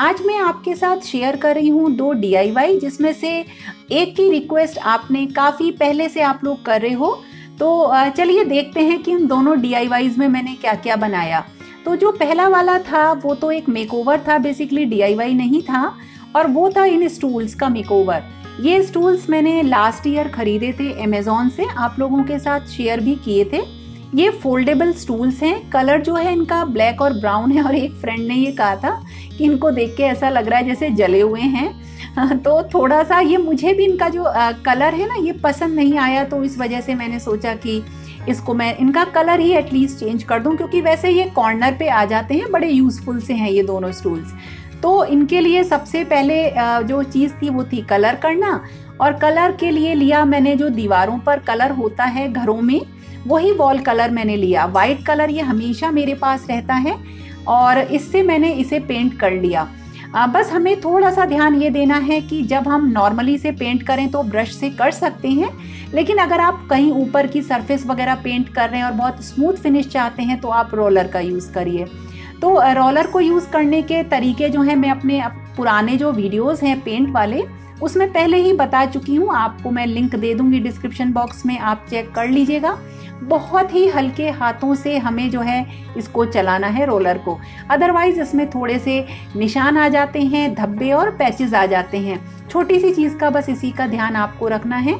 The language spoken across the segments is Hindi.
आज मैं आपके साथ शेयर कर रही हूँ 2 DIY, जिसमें से एक की रिक्वेस्ट आपने काफ़ी पहले से आप लोग कर रहे हो। तो चलिए देखते हैं कि उन दोनों DIYs में मैंने क्या क्या बनाया। तो जो पहला वाला था वो तो एक मेकओवर था, बेसिकली DIY नहीं था, और वो था इन स्टूल्स का मेकओवर। ये स्टूल्स मैंने लास्ट ईयर खरीदे थे अमेज़ॉन से, आप लोगों के साथ शेयर भी किए थे। ये फोल्डेबल स्टूल्स हैं, कलर जो है इनका ब्लैक और ब्राउन है, और एक फ्रेंड ने ये कहा था कि इनको देख के ऐसा लग रहा है जैसे जले हुए हैं। तो थोड़ा सा ये मुझे भी इनका जो कलर है ना ये पसंद नहीं आया, तो इस वजह से मैंने सोचा कि इसको मैं इनका कलर ही एटलीस्ट चेंज कर दूं, क्योंकि वैसे ये कॉर्नर पे आ जाते हैं, बड़े यूज़फुल से हैं ये दोनों स्टूल्स। तो इनके लिए सबसे पहले जो चीज़ थी वो थी कलर करना, और कलर के लिए लिया मैंने जो दीवारों पर कलर होता है घरों में, वही वॉल कलर मैंने लिया। वाइट कलर ये हमेशा मेरे पास रहता है, और इससे मैंने इसे पेंट कर लिया। बस हमें थोड़ा सा ध्यान ये देना है कि जब हम नॉर्मली से पेंट करें तो ब्रश से कर सकते हैं, लेकिन अगर आप कहीं ऊपर की सरफेस वगैरह पेंट कर रहे हैं और बहुत स्मूथ फिनिश चाहते हैं तो आप रोलर का यूज़ करिए। तो रोलर को यूज़ करने के तरीके जो हैं मैं अपने पुराने जो वीडियोज़ हैं पेंट वाले उसमें पहले ही बता चुकी हूँ, आपको मैं लिंक दे दूँगी डिस्क्रिप्शन बॉक्स में, आप चेक कर लीजिएगा। बहुत ही हल्के हाथों से हमें जो है इसको चलाना है रोलर को, अदरवाइज इसमें थोड़े से निशान आ जाते हैं, धब्बे और पैचेस आ जाते हैं। छोटी सी चीज़ का बस इसी का ध्यान आपको रखना है।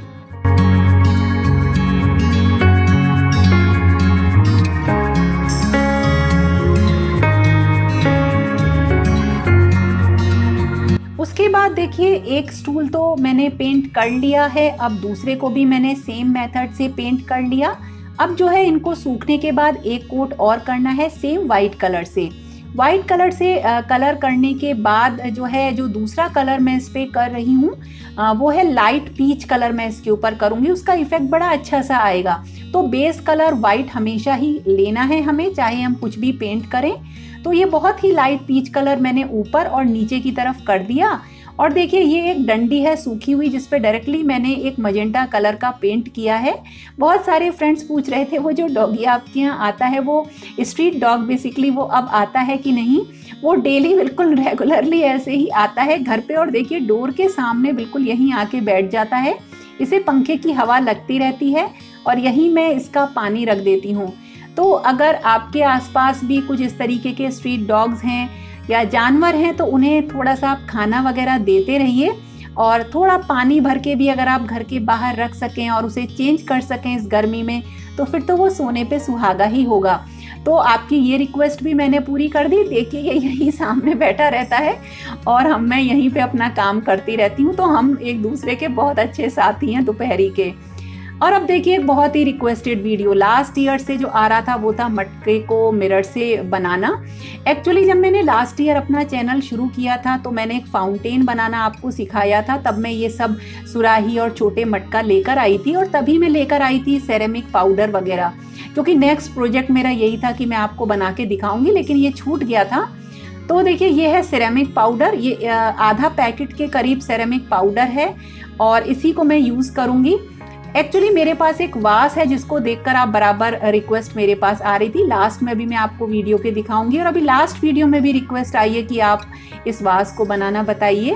उसके बाद देखिए एक स्टूल तो मैंने पेंट कर लिया है, अब दूसरे को भी मैंने सेम मेथड से पेंट कर लिया। अब जो है इनको सूखने के बाद एक कोट और करना है सेम वाइट कलर से। वाइट कलर से कलर करने के बाद जो है जो दूसरा कलर मैं इस पर कर रही हूँ वो है लाइट पीच कलर, मैं इसके ऊपर करूँगी, उसका इफेक्ट बड़ा अच्छा सा आएगा। तो बेस कलर वाइट हमेशा ही लेना है हमें, चाहे हम कुछ भी पेंट करें। तो ये बहुत ही लाइट पीच कलर मैंने ऊपर और नीचे की तरफ कर दिया। और देखिए ये एक डंडी है सूखी हुई, जिस पे डायरेक्टली मैंने एक मजेंटा कलर का पेंट किया है। बहुत सारे फ्रेंड्स पूछ रहे थे वो जो डॉगी आपके यहाँ आता है वो स्ट्रीट डॉग बेसिकली वो अब आता है कि नहीं। वो डेली बिल्कुल रेगुलरली ऐसे ही आता है घर पे, और देखिए डोर के सामने बिल्कुल यहीं आके बैठ जाता है। इसे पंखे की हवा लगती रहती है और यहीं मैं इसका पानी रख देती हूँ। तो अगर आपके आसपास भी कुछ इस तरीके के स्ट्रीट डॉग्स हैं या जानवर हैं तो उन्हें थोड़ा सा आप खाना वगैरह देते रहिए, और थोड़ा पानी भर के भी अगर आप घर के बाहर रख सकें और उसे चेंज कर सकें इस गर्मी में, तो फिर तो वो सोने पे सुहागा ही होगा। तो आपकी ये रिक्वेस्ट भी मैंने पूरी कर दी। देखिए ये यहीं सामने बैठा रहता है और मैं यहीं पे अपना काम करती रहती हूँ, तो हम एक दूसरे के बहुत अच्छे साथी हैं दोपहरी के। और अब देखिए एक बहुत ही रिक्वेस्टेड वीडियो लास्ट ईयर से जो आ रहा था वो था मटके को मिरर से बनाना। एक्चुअली जब मैंने लास्ट ईयर अपना चैनल शुरू किया था तो मैंने एक फाउंटेन बनाना आपको सिखाया था, तब मैं ये सब सुराही और छोटे मटका लेकर आई थी, और तभी मैं लेकर आई थी सेरेमिक पाउडर वगैरह, क्योंकि नेक्स्ट प्रोजेक्ट मेरा यही था कि मैं आपको बना के दिखाऊंगी, लेकिन ये छूट गया था। तो देखिए ये है सेरेमिक पाउडर, ये आधा पैकेट के करीब सेरेमिक पाउडर है और इसी को मैं यूज़ करूँगी। एक्चुअली मेरे पास एक वास है जिसको देखकर आप बराबर रिक्वेस्ट मेरे पास आ रही थी, लास्ट में भी मैं आपको वीडियो के दिखाऊंगी, और अभी लास्ट वीडियो में भी रिक्वेस्ट आई है कि आप इस वास को बनाना बताइए।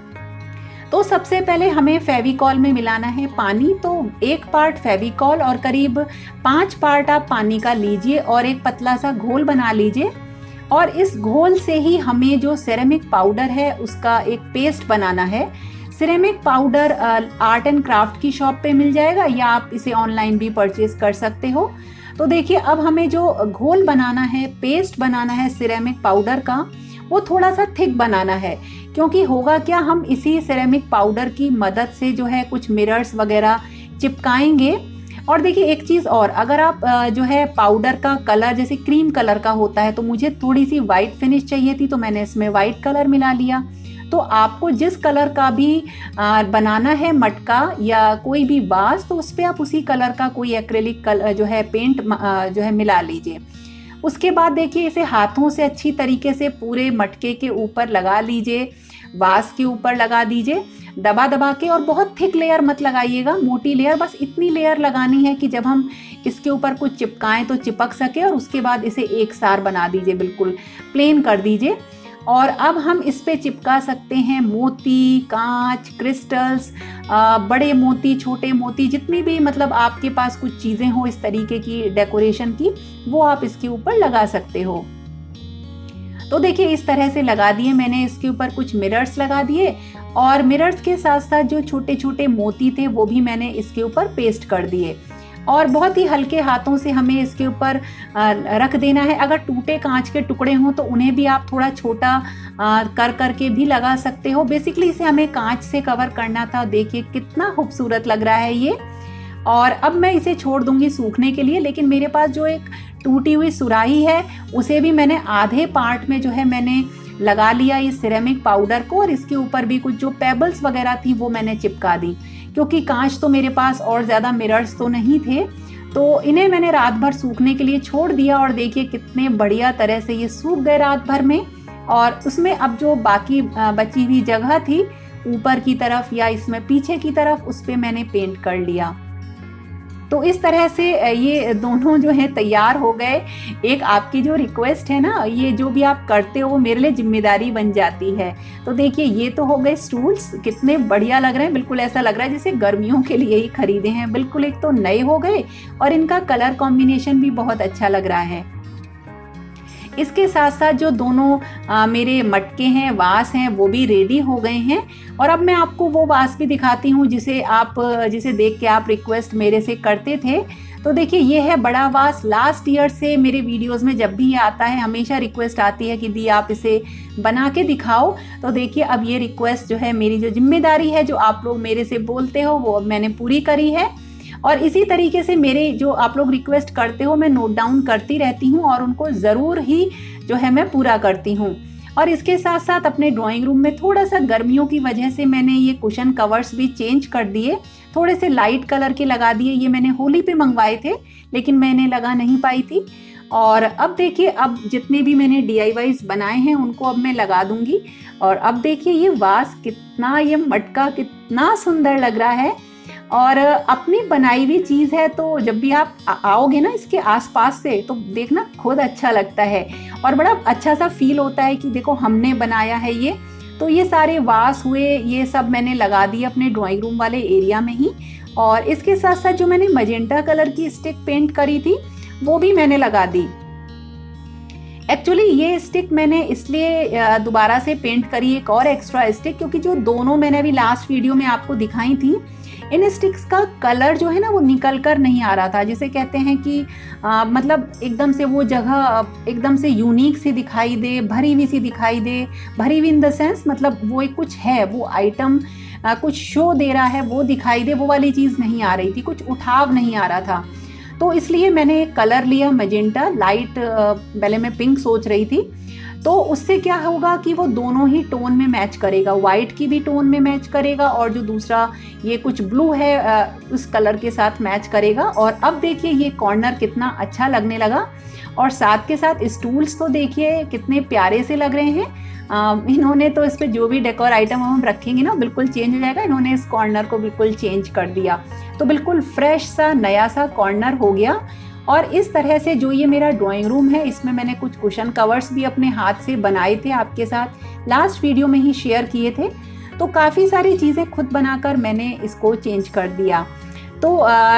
तो सबसे पहले हमें फेविकॉल में मिलाना है पानी। तो 1 पार्ट फेविकॉल और करीब 5 पार्ट आप पानी का लीजिए और एक पतला सा घोल बना लीजिए, और इस घोल से ही हमें जो सेरेमिक पाउडर है उसका एक पेस्ट बनाना है। Ceramic powder art and craft की शॉप पे मिल जाएगा, या आप इसे ऑनलाइन भी परचेज कर सकते हो। तो देखिए अब हमें जो घोल बनाना है, पेस्ट बनाना है सिरेमिक पाउडर का, वो थोड़ा सा थिक बनाना है, क्योंकि होगा क्या, हम इसी सिरेमिक पाउडर की मदद से जो है कुछ मिरर्स वगैरह चिपकाएंगे। और देखिए एक चीज़ और, अगर आप जो है पाउडर का कलर जैसे क्रीम कलर का होता है, तो मुझे थोड़ी सी वाइट फिनिश चाहिए थी तो मैंने इसमें वाइट कलर मिला लिया। तो आपको जिस कलर का भी बनाना है मटका या कोई भी वास, तो उस पर आप उसी कलर का कोई एक्रेलिक कलर जो है पेंट जो है मिला लीजिए। उसके बाद देखिए इसे हाथों से अच्छी तरीके से पूरे मटके के ऊपर लगा लीजिए, वास के ऊपर लगा दीजिए दबा दबा के, और बहुत थिक लेयर मत लगाइएगा, मोटी लेयर, बस इतनी लेयर लगानी है कि जब हम इसके ऊपर कुछ चिपकाएं तो चिपक सके, और उसके बाद इसे एक सार बना दीजिए, बिल्कुल प्लेन कर दीजिए। और अब हम इस पे चिपका सकते हैं मोती, कांच, क्रिस्टल्स, बड़े मोती, छोटे मोती, जितनी भी मतलब आपके पास कुछ चीज़ें हो इस तरीके की डेकोरेशन की, वो आप इसके ऊपर लगा सकते हो। तो देखिए इस तरह से लगा दिए मैंने। इसके ऊपर कुछ मिरर्स लगा दिए और मिरर्स के साथ साथ जो छोटे छोटे मोती थे वो भी मैंने इसके ऊपर पेस्ट कर दिए। और बहुत ही हल्के हाथों से हमें इसके ऊपर रख देना है। अगर टूटे कांच के टुकड़े हों तो उन्हें भी आप थोड़ा छोटा कर करके भी लगा सकते हो। बेसिकली इसे हमें कांच से कवर करना था। देखिए कितना खूबसूरत लग रहा है ये। और अब मैं इसे छोड़ दूंगी सूखने के लिए। लेकिन मेरे पास जो एक टूटी हुई सुराही है उसे भी मैंने आधे पार्ट में जो है मैंने लगा लिया इस सिरेमिक पाउडर को, और इसके ऊपर भी कुछ जो पेबल्स वगैरह थी वो मैंने चिपका दी, क्योंकि कांच तो मेरे पास और ज़्यादा मिरर्स तो नहीं थे। तो इन्हें मैंने रात भर सूखने के लिए छोड़ दिया और देखिए कितने बढ़िया तरह से ये सूख गए रात भर में। और उसमें अब जो बाकी बची हुई जगह थी ऊपर की तरफ या इसमें पीछे की तरफ, उस पर मैंने पेंट कर लिया। तो इस तरह से ये दोनों जो है तैयार हो गए। एक आपकी जो रिक्वेस्ट है ना, ये जो भी आप करते हो वो मेरे लिए जिम्मेदारी बन जाती है। तो देखिए ये तो हो गए स्टूल्स, कितने बढ़िया लग रहे हैं। बिल्कुल ऐसा लग रहा है जैसे गर्मियों के लिए ही खरीदे हैं। बिल्कुल एक तो नए हो गए और इनका कलर कॉम्बिनेशन भी बहुत अच्छा लग रहा है। इसके साथ साथ जो दोनों मेरे मटके हैं, वास हैं, वो भी रेडी हो गए हैं। और अब मैं आपको वो वास भी दिखाती हूँ जिसे देख के आप रिक्वेस्ट मेरे से करते थे। तो देखिए ये है बड़ा वास। लास्ट ईयर से मेरे वीडियोस में जब भी ये आता है हमेशा रिक्वेस्ट आती है कि दी आप इसे बना के दिखाओ। तो देखिए अब ये रिक्वेस्ट जो है, मेरी जो जिम्मेदारी है जो आप लोग मेरे से बोलते हो वो अब मैंने पूरी करी है। और इसी तरीके से मेरे जो आप लोग रिक्वेस्ट करते हो मैं नोट डाउन करती रहती हूँ और उनको ज़रूर ही जो है मैं पूरा करती हूँ। और इसके साथ साथ अपने ड्राइंग रूम में थोड़ा सा गर्मियों की वजह से मैंने ये कुशन कवर्स भी चेंज कर दिए, थोड़े से लाइट कलर के लगा दिए। ये मैंने होली पे मंगवाए थे लेकिन मैंने लगा नहीं पाई थी। और अब देखिए अब जितने भी मैंने DIYs बनाए हैं उनको अब मैं लगा दूंगी। और अब देखिए ये वास कितना, ये मटका कितना सुंदर लग रहा है। और अपनी बनाई हुई चीज़ है तो जब भी आप आओगे ना इसके आसपास से तो देखना खुद अच्छा लगता है और बड़ा अच्छा सा फील होता है कि देखो हमने बनाया है ये। तो ये सारे वास हुए, ये सब मैंने लगा दिए अपने ड्राइंग रूम वाले एरिया में ही। और इसके साथ साथ जो मैंने मजेंटा कलर की स्टिक पेंट करी थी वो भी मैंने लगा दी। एक्चुअली ये स्टिक मैंने इसलिए दोबारा से पेंट करी, एक और एक्स्ट्रा स्टिक, क्योंकि जो दोनों मैंने अभी लास्ट वीडियो में आपको दिखाई थी इन स्टिक्स का कलर जो है ना वो निकल कर नहीं आ रहा था। जिसे कहते हैं कि मतलब एकदम से वो जगह एकदम से यूनिक सी दिखाई दे, भरी हुई सी दिखाई दे। भरी हुई इन द सेंस मतलब वो एक कुछ है, वो आइटम कुछ शो दे रहा है वो दिखाई दे, वो वाली चीज़ नहीं आ रही थी, कुछ उठाव नहीं आ रहा था। तो इसलिए मैंने एक कलर लिया मजेंटा लाइट, पहले मैं पिंक सोच रही थी। तो उससे क्या होगा कि वो दोनों ही टोन में मैच करेगा, वाइट की भी टोन में मैच करेगा और जो दूसरा ये कुछ ब्लू है उस कलर के साथ मैच करेगा। और अब देखिए ये कॉर्नर कितना अच्छा लगने लगा। और साथ के साथ स्टूल्स तो देखिए कितने प्यारे से लग रहे हैं। इन्होंने तो इस पे जो भी डेकोर आइटम हम रखेंगे ना बिल्कुल चेंज हो जाएगा। इन्होंने इस कॉर्नर को बिल्कुल चेंज कर दिया, तो बिल्कुल फ्रेश सा नया सा कॉर्नर हो गया। और इस तरह से जो ये मेरा ड्राइंग रूम है इसमें मैंने कुछ कुशन कवर्स भी अपने हाथ से बनाए थे, आपके साथ लास्ट वीडियो में ही शेयर किए थे। तो काफ़ी सारी चीज़ें खुद बनाकर मैंने इसको चेंज कर दिया। तो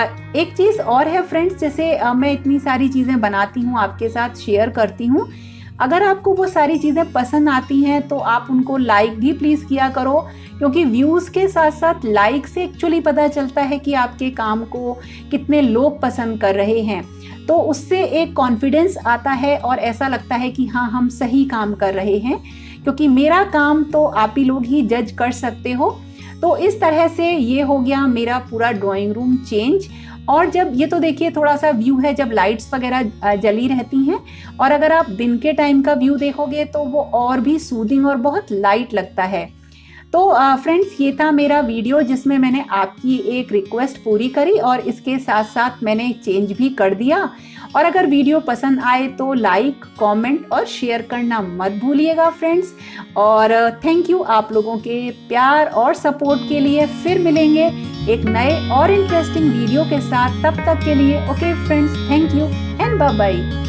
एक चीज़ और है फ्रेंड्स, जैसे मैं इतनी सारी चीज़ें बनाती हूँ आपके साथ शेयर करती हूँ, अगर आपको वो सारी चीज़ें पसंद आती हैं तो आप उनको लाइक भी प्लीज़ किया करो, क्योंकि व्यूज़ के साथ साथ लाइक से एक्चुअली पता चलता है कि आपके काम को कितने लोग पसंद कर रहे हैं। तो उससे एक कॉन्फिडेंस आता है और ऐसा लगता है कि हाँ हम सही काम कर रहे हैं, क्योंकि मेरा काम तो आप ही लोग ही जज कर सकते हो। तो इस तरह से ये हो गया मेरा पूरा ड्राइंग रूम चेंज। और जब ये तो देखिए थोड़ा सा व्यू है जब लाइट्स वगैरह जली रहती हैं, और अगर आप दिन के टाइम का व्यू देखोगे तो वो और भी सूदिंग और बहुत लाइट लगता है। तो फ्रेंड्स ये था मेरा वीडियो जिसमें मैंने आपकी एक रिक्वेस्ट पूरी करी और इसके साथ साथ मैंने चेंज भी कर दिया। और अगर वीडियो पसंद आए तो लाइक, कमेंट और शेयर करना मत भूलिएगा फ्रेंड्स। और थैंक यू आप लोगों के प्यार और सपोर्ट के लिए। फिर मिलेंगे एक नए और इंटरेस्टिंग वीडियो के साथ, तब तक के लिए okay friends, thank you and bye bye.